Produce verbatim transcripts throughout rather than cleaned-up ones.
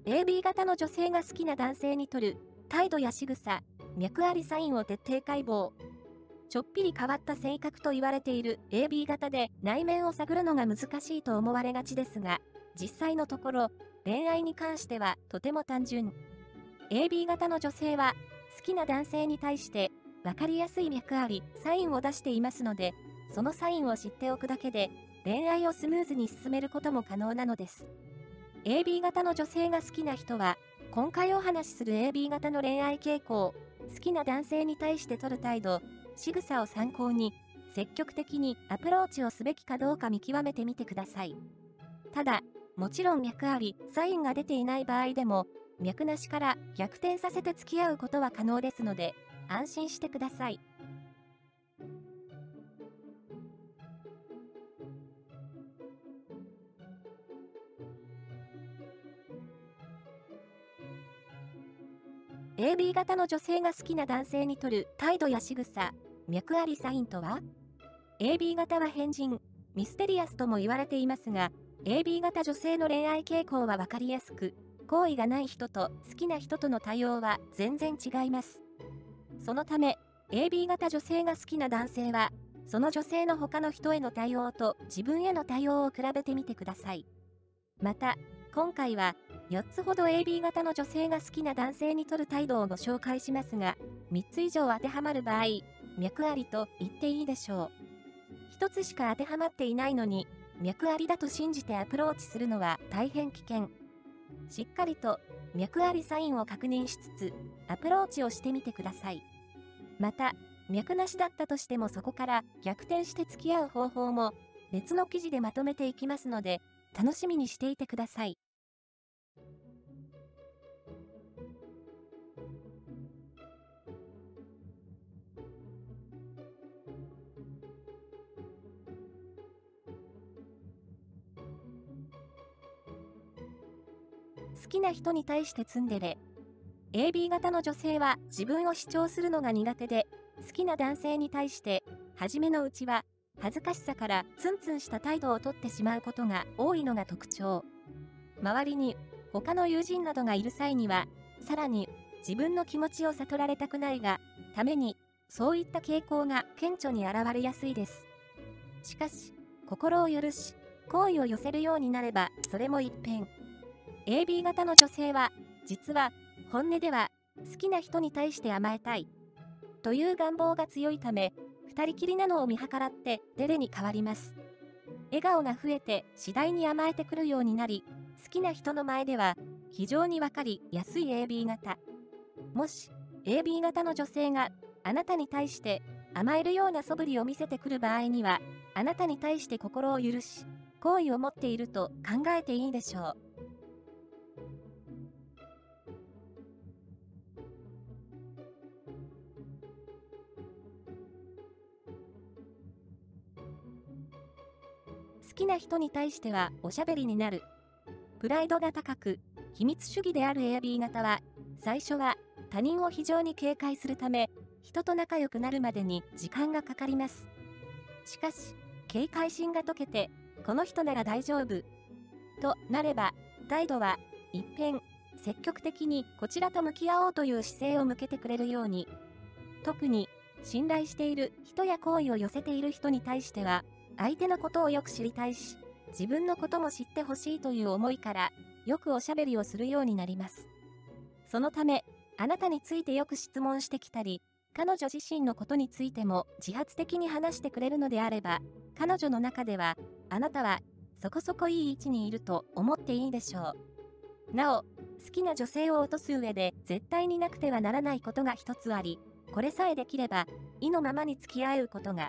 エービー 型の女性が好きな男性にとる態度や仕草、脈ありサインを徹底解剖。ちょっぴり変わった性格と言われている エービー 型で内面を探るのが難しいと思われがちですが、実際のところ、恋愛に関してはとても単純。エービー 型の女性は好きな男性に対して分かりやすい脈ありサインを出していますので、そのサインを知っておくだけで恋愛をスムーズに進めることも可能なのです。エービー 型の女性が好きな人は、今回お話しする エービー 型の恋愛傾向、好きな男性に対して取る態度、仕草を参考に、積極的にアプローチをすべきかどうか見極めてみてください。ただ、もちろん脈あり、サインが出ていない場合でも、脈なしから逆転させて付き合うことは可能ですので、安心してください。エービー 型の女性が好きな男性にとる態度や仕草、脈ありサインとは？ エービー 型は変人、ミステリアスとも言われていますが、エービー 型女性の恋愛傾向は分かりやすく、好意がない人と好きな人との対応は全然違います。そのため、エービー 型女性が好きな男性は、その女性の他の人への対応と自分への対応を比べてみてください。また、今回はよっつほど エービー 型の女性が好きな男性にとる態度をご紹介しますが、みっつ以上当てはまる場合、脈ありと言っていいでしょう。ひとつしか当てはまっていないのに、脈ありだと信じてアプローチするのは大変危険。しっかりと脈ありサインを確認しつつ、アプローチをしてみてください。また、脈なしだったとしてもそこから逆転して付き合う方法も別の記事でまとめていきますので、楽しみにしていてください。好きな人に対してツンデレ。エービー 型の女性は自分を主張するのが苦手で、好きな男性に対して、初めのうちは、恥ずかしさからツンツンした態度をとってしまうことが多いのが特徴。周りに他の友人などがいる際には、さらに自分の気持ちを悟られたくないが、ために、そういった傾向が顕著に現れやすいです。しかし、心を許し、好意を寄せるようになれば、それも一変。エービー 型の女性は、実は、本音では、好きな人に対して甘えたい。という願望が強いため、二人きりなのを見計らってデレに変わります。笑顔が増えて次第に甘えてくるようになり、好きな人の前では、非常にわかりやすい エービー 型。もし、エービー 型の女性があなたに対して甘えるような素振りを見せてくる場合には、あなたに対して心を許し、好意を持っていると考えていいでしょう。好きな人に対してはおしゃべりになる。プライドが高く、秘密主義である エービー 型は、最初は他人を非常に警戒するため、人と仲良くなるまでに時間がかかります。しかし、警戒心が解けて、この人なら大丈夫。となれば、態度は一変、積極的にこちらと向き合おうという姿勢を向けてくれるように。特に、信頼している人や好意を寄せている人に対しては、相手のことをよく知りたいし、自分のことも知ってほしいという思いから、よくおしゃべりをするようになります。そのため、あなたについてよく質問してきたり、彼女自身のことについても自発的に話してくれるのであれば、彼女の中では、あなたはそこそこいい位置にいると思っていいでしょう。なお、好きな女性を落とす上で絶対になくてはならないことが一つあり、これさえできれば、意のままに付き合うことが、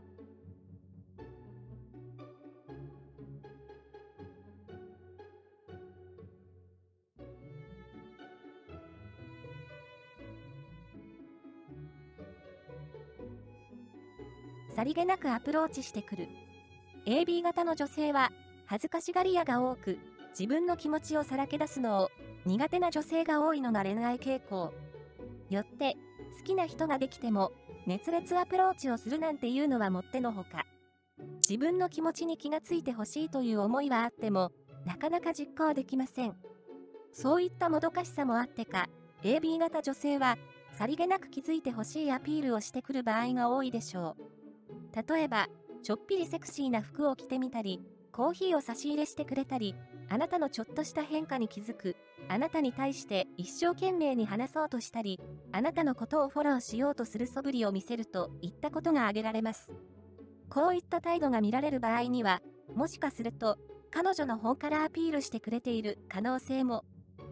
さりげなくアプローチしてくる。エービー 型の女性は、恥ずかしがり屋が多く、自分の気持ちをさらけ出すのを苦手な女性が多いのが恋愛傾向。よって、好きな人ができても、熱烈アプローチをするなんていうのはもってのほか。自分の気持ちに気がついてほしいという思いはあっても、なかなか実行できません。 そういったもどかしさもあってか、エービー 型女性は、さりげなく気づいてほしいアピールをしてくる場合が多いでしょう。例えば、ちょっぴりセクシーな服を着てみたり、コーヒーを差し入れしてくれたり、あなたのちょっとした変化に気づく、あなたに対して一生懸命に話そうとしたり、あなたのことをフォローしようとする素振りを見せるといったことが挙げられます。こういった態度が見られる場合には、もしかすると、彼女の方からアピールしてくれている可能性も。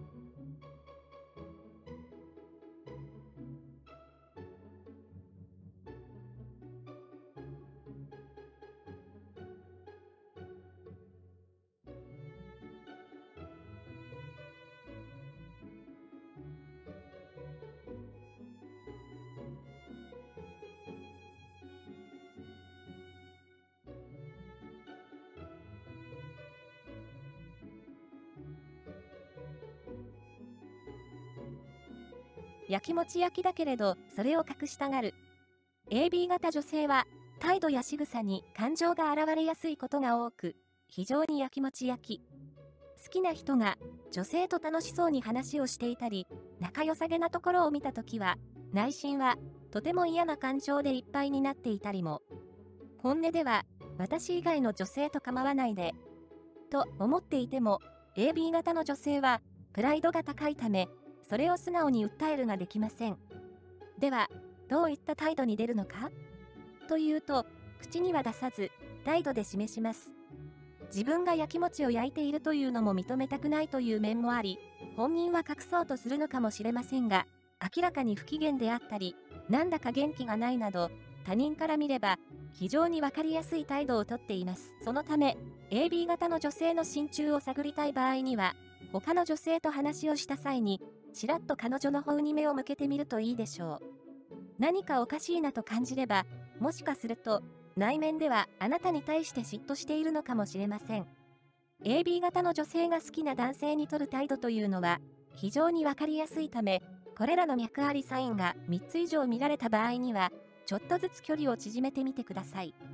やきもち焼きだけれど、それを隠したがる。エービー 型女性は、態度や仕草に感情が現れやすいことが多く、非常にやきもち焼き。好きな人が女性と楽しそうに話をしていたり、仲良さげなところを見たときは、内心はとても嫌な感情でいっぱいになっていたりも。本音では、私以外の女性と構わないで、と思っていても、エービー 型の女性は、プライドが高いため、それを素直に訴えるができません。では、どういった態度に出るのかというと、口には出さず、態度で示します。自分がやきもちを焼いているというのも認めたくないという面もあり、本人は隠そうとするのかもしれませんが、明らかに不機嫌であったり、なんだか元気がないなど、他人から見れば、非常にわかりやすい態度をとっています。そのため、エービー 型の女性の心中を探りたい場合には、他の女性と話をした際に、ちらっと彼女の方に目を向けてみるといいでしょう。何かおかしいなと感じれば、もしかすると、内面ではあなたに対して嫉妬しているのかもしれません。エービー 型の女性が好きな男性に取る態度というのは、非常にわかりやすいため、これらの脈ありサインがみっつ以上見られた場合には、ちょっとずつ距離を縮めてみてください。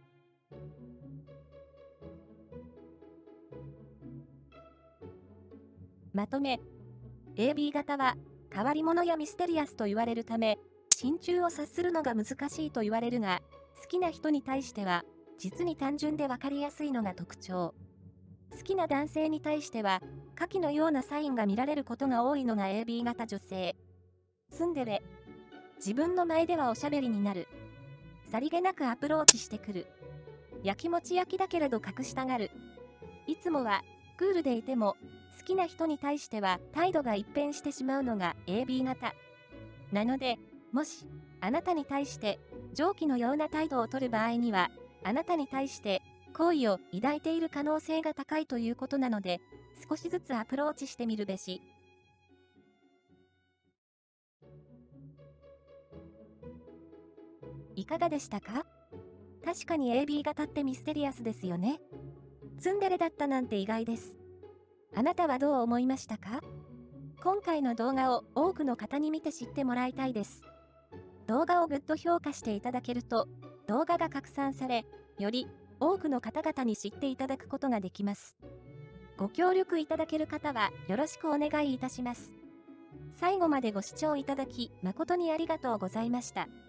まとめ、エービー 型は変わり者やミステリアスと言われるため、心中を察するのが難しいと言われるが、好きな人に対しては、実に単純でわかりやすいのが特徴。好きな男性に対しては、下記のようなサインが見られることが多いのが エービー 型女性。ツンデレ。自分の前ではおしゃべりになる。さりげなくアプローチしてくる。やきもち焼きだけれど隠したがる。いつもは、クールでいても、好きな人に対しては態度が一変してしまうのが エービー 型。なので、もし、あなたに対して上記のような態度を取る場合には、あなたに対して好意を抱いている可能性が高いということなので、少しずつアプローチしてみるべし。いかがでしたか？確かに エービー 型ってミステリアスですよね。ツンデレだったなんて意外です。あなたはどう思いましたか？今回の動画を多くの方に見て知ってもらいたいです。動画をグッド評価していただけると、動画が拡散され、より多くの方々に知っていただくことができます。ご協力いただける方はよろしくお願いいたします。最後までご視聴いただき誠にありがとうございました。